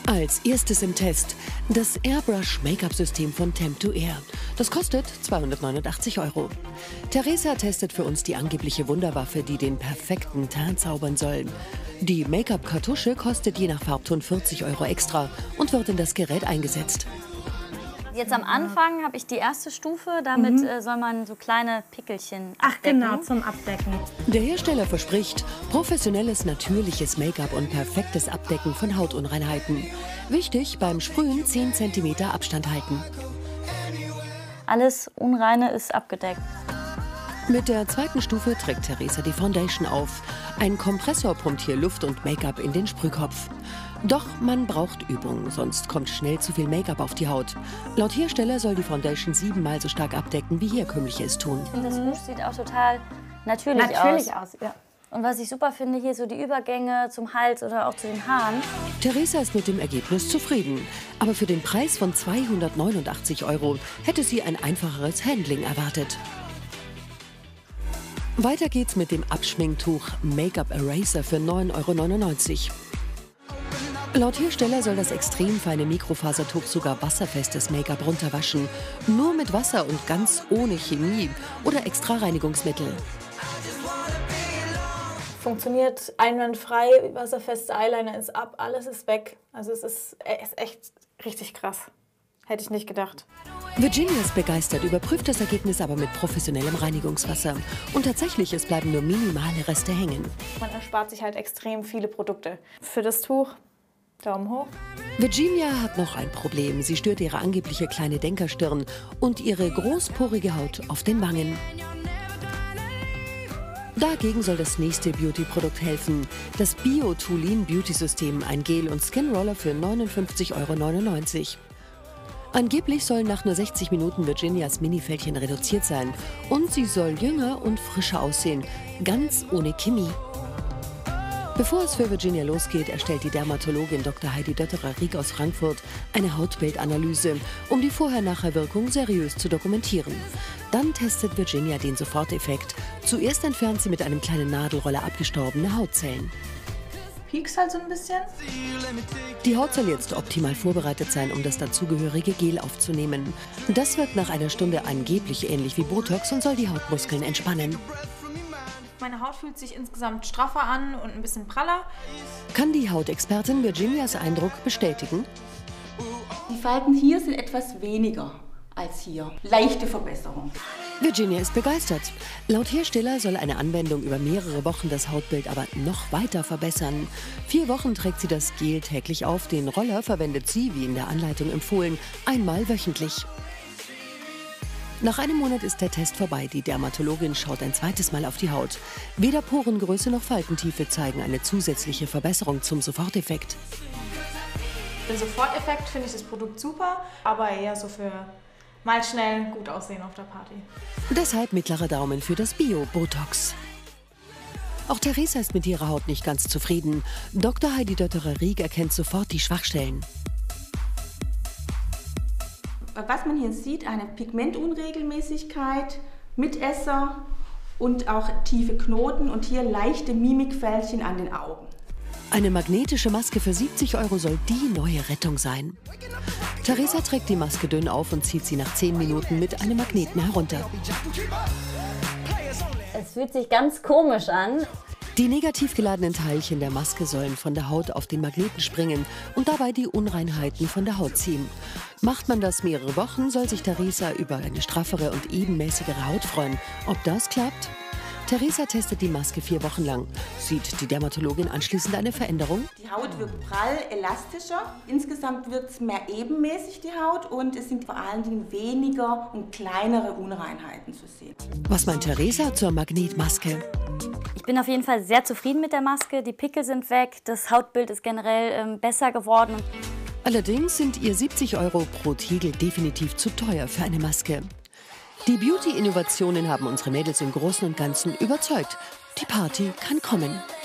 Als erstes im Test das Airbrush Make-up-System von Temp2Air. Das kostet 289 €. Theresa testet für uns die angebliche Wunderwaffe, die den perfekten Teint zaubern soll. Die Make-up-Kartusche kostet je nach Farbton 40 € extra und wird in das Gerät eingesetzt. Jetzt am Anfang habe ich die erste Stufe, damit soll man so kleine Pickelchen abdecken. Ach genau, zum Abdecken. Der Hersteller verspricht professionelles, natürliches Make-up und perfektes Abdecken von Hautunreinheiten. Wichtig, beim Sprühen 10 cm Abstand halten. Alles Unreine ist abgedeckt. Mit der zweiten Stufe trägt Theresa die Foundation auf. Ein Kompressor pumpt hier Luft und Make-up in den Sprühkopf. Doch man braucht Übung, sonst kommt schnell zu viel Make-up auf die Haut. Laut Hersteller soll die Foundation 7-mal so stark abdecken, wie herkömmliche es tun. Ich finde, das Rouge sieht auch total natürlich aus. Ja. Und was ich super finde, hier so die Übergänge zum Hals oder auch zu den Haaren. Theresa ist mit dem Ergebnis zufrieden. Aber für den Preis von 289 € hätte sie ein einfacheres Handling erwartet. Weiter geht's mit dem Abschminktuch Make-up Eraser für 9,99 €. Laut Hersteller soll das extrem feine Mikrofasertuch sogar wasserfestes Make-up runterwaschen. Nur mit Wasser und ganz ohne Chemie oder extra Reinigungsmittel. Funktioniert einwandfrei, wasserfeste Eyeliner ist ab, alles ist weg. Also es ist echt richtig krass. Hätte ich nicht gedacht. Virginia ist begeistert, überprüft das Ergebnis aber mit professionellem Reinigungswasser. Und tatsächlich, es bleiben nur minimale Reste hängen. Man erspart sich halt extrem viele Produkte. Für das Tuch Daumen hoch. Virginia hat noch ein Problem. Sie stört ihre angebliche kleine Denkerstirn und ihre großporige Haut auf den Wangen. Dagegen soll das nächste Beauty-Produkt helfen. Das Bio-Tulin Beauty-System, ein Gel- und Skin-Roller für 59,99 €. Angeblich sollen nach nur 60 Minuten Virginias Minifältchen reduziert sein. Und sie soll jünger und frischer aussehen, ganz ohne Chemie. Bevor es für Virginia losgeht, erstellt die Dermatologin Dr. Heidi Dötterer-Rieck aus Frankfurt eine Hautbildanalyse, um die Vorher-Nachher-Wirkung seriös zu dokumentieren. Dann testet Virginia den Soforteffekt. Zuerst entfernt sie mit einem kleinen Nadelroller abgestorbene Hautzellen. Piekst halt so ein bisschen. Die Haut soll jetzt optimal vorbereitet sein, um das dazugehörige Gel aufzunehmen. Das wirkt nach einer Stunde angeblich ähnlich wie Botox und soll die Hautmuskeln entspannen. Meine Haut fühlt sich insgesamt straffer an und ein bisschen praller. Kann die Hautexpertin Virginias Eindruck bestätigen? Die Falten hier sind etwas weniger als hier. Leichte Verbesserung. Virginia ist begeistert. Laut Hersteller soll eine Anwendung über mehrere Wochen das Hautbild aber noch weiter verbessern. 4 Wochen trägt sie das Gel täglich auf. Den Roller verwendet sie, wie in der Anleitung empfohlen, einmal wöchentlich. Nach einem Monat ist der Test vorbei. Die Dermatologin schaut ein zweites Mal auf die Haut. Weder Porengröße noch Faltentiefe zeigen eine zusätzliche Verbesserung zum Soforteffekt. Für den Soforteffekt finde ich das Produkt super, aber eher so für mal schnell gut aussehen auf der Party. Deshalb mittlerer Daumen für das Bio-Botox. Auch Theresa ist mit ihrer Haut nicht ganz zufrieden. Dr. Heidi Dötterer-Rieck erkennt sofort die Schwachstellen. Was man hier sieht, eine Pigmentunregelmäßigkeit, Mitesser und auch tiefe Knoten und hier leichte Mimikfältchen an den Augen. Eine magnetische Maske für 70 € soll die neue Rettung sein. Theresa trägt die Maske dünn auf und zieht sie nach 10 Minuten mit einem Magneten herunter. Es fühlt sich ganz komisch an. Die negativ geladenen Teilchen der Maske sollen von der Haut auf den Magneten springen und dabei die Unreinheiten von der Haut ziehen. Macht man das mehrere Wochen, soll sich Theresa über eine straffere und ebenmäßigere Haut freuen. Ob das klappt? Theresa testet die Maske 4 Wochen lang. Sieht die Dermatologin anschließend eine Veränderung? Die Haut wirkt prall, elastischer. Insgesamt wirkt es mehr ebenmäßig, die Haut. Und es sind vor allen Dingen weniger und kleinere Unreinheiten zu sehen. Was meint Theresa zur Magnetmaske? Ich bin auf jeden Fall sehr zufrieden mit der Maske. Die Pickel sind weg, das Hautbild ist generell besser geworden. Allerdings sind ihr 70 € pro Tiegel definitiv zu teuer für eine Maske. Die Beauty-Innovationen haben unsere Mädels im Großen und Ganzen überzeugt. Die Party kann kommen.